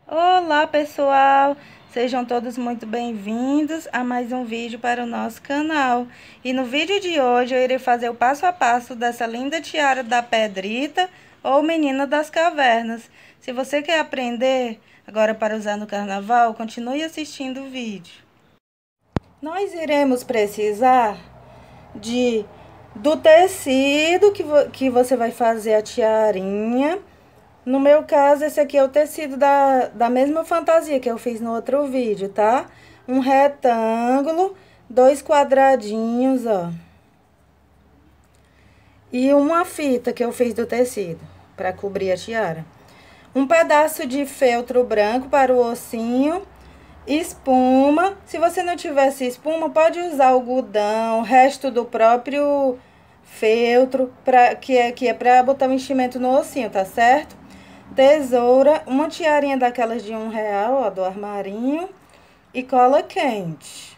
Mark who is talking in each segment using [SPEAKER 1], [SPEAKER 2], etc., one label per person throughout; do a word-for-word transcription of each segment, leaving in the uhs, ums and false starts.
[SPEAKER 1] Olá, pessoal! Sejam todos muito bem-vindos a mais um vídeo para o nosso canal. E no vídeo de hoje eu irei fazer o passo a passo dessa linda tiara da Pedrita ou Menina das Cavernas. Se você quer aprender agora para usar no carnaval, continue assistindo o vídeo. Nós iremos precisar de do tecido que, vo, que você vai fazer a tiarinha. No meu caso, esse aqui é o tecido da, da mesma fantasia que eu fiz no outro vídeo, tá? Um retângulo, dois quadradinhos, ó. E uma fita que eu fiz do tecido, para cobrir a tiara. Um pedaço de feltro branco para o ossinho. Espuma. Se você não tivesse espuma, pode usar algodão, o resto do próprio feltro, pra, que é, que é para botar o enchimento no ossinho, tá certo? Tesoura, uma tiarinha daquelas de um real, ó, do armarinho, e cola quente.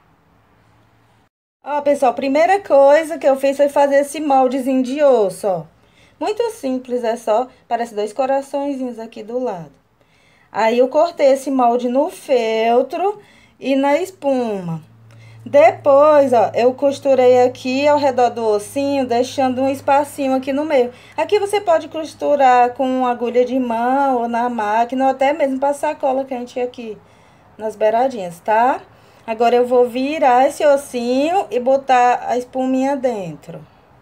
[SPEAKER 1] Ó, pessoal, primeira coisa que eu fiz foi fazer esse moldezinho de osso, ó. Muito simples, é só, parece dois coraçõezinhos aqui do lado. Aí eu cortei esse molde no feltro e na espuma. Depois, ó, eu costurei aqui ao redor do ossinho, deixando um espacinho aqui no meio. Aqui você pode costurar com agulha de mão ou na máquina, ou até mesmo passar cola quente aqui nas beiradinhas, tá? Agora eu vou virar esse ossinho e botar a espuminha dentro.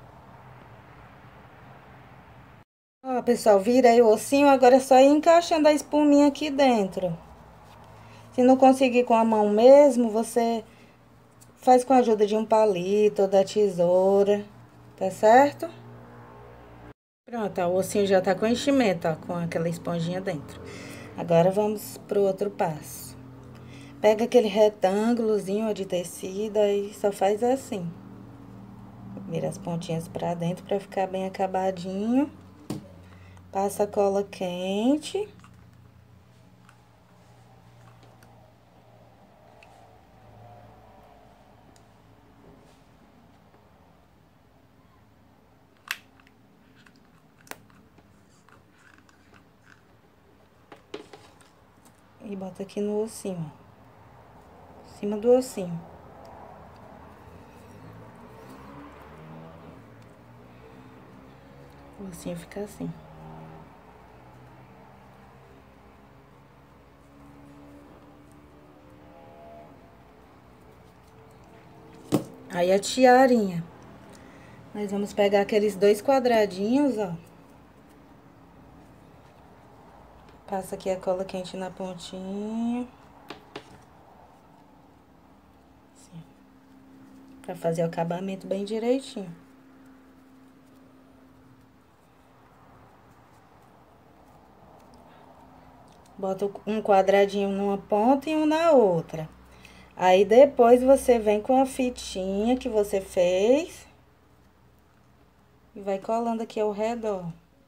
[SPEAKER 1] Ó, pessoal, virei o ossinho, agora é só ir encaixando a espuminha aqui dentro. Se não conseguir com a mão mesmo, você faz com a ajuda de um palito ou da tesoura, tá certo? Pronto, ó, o ossinho já tá com enchimento, ó, com aquela esponjinha dentro. Agora vamos pro outro passo. Pega aquele retângulozinho ó, de tecido e só faz assim. Vira as pontinhas pra dentro pra ficar bem acabadinho. Passa cola quente. E bota aqui no ossinho, ó. Em cima do ossinho. O ossinho fica assim. Aí a tiarinha. Nós vamos pegar aqueles dois quadradinhos, ó. Passa aqui a cola quente na pontinha. Assim. Pra fazer o acabamento bem direitinho. Bota um quadradinho numa ponta e um na outra. Aí, depois, você vem com a fitinha que você fez. E vai colando aqui ao redor.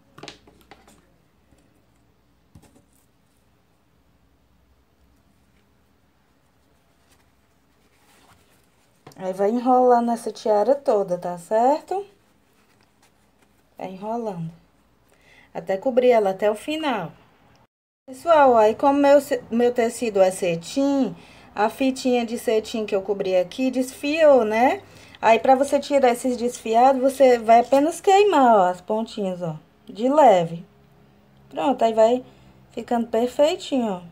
[SPEAKER 1] Aí, vai enrolando essa tiara toda, tá certo? Vai enrolando. Até cobrir ela até o final. Pessoal, aí como meu, meu tecido é cetim, a fitinha de cetim que eu cobri aqui desfiou, né? Aí, pra você tirar esses desfiados, você vai apenas queimar, ó, as pontinhas, ó, de leve. Pronto, aí vai ficando perfeitinho, ó.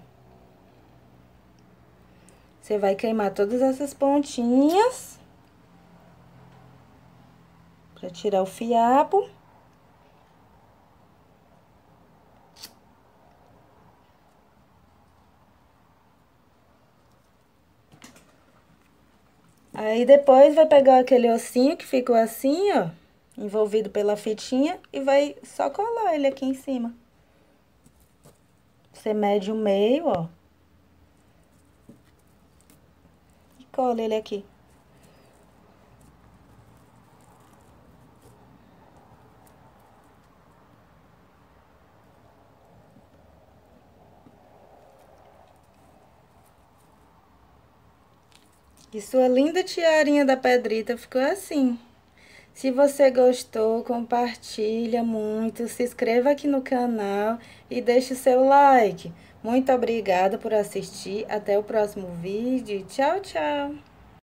[SPEAKER 1] Você vai queimar todas essas pontinhas. Pra tirar o fiapo. Aí, depois, vai pegar aquele ossinho que ficou assim, ó, envolvido pela fitinha, e vai só colar ele aqui em cima. Você mede o meio, ó. E cola ele aqui. E sua linda tiarinha da Pedrita ficou assim. Se você gostou, compartilha muito, se inscreva aqui no canal e deixe o seu like. Muito obrigada por assistir. Até o próximo vídeo. Tchau, tchau!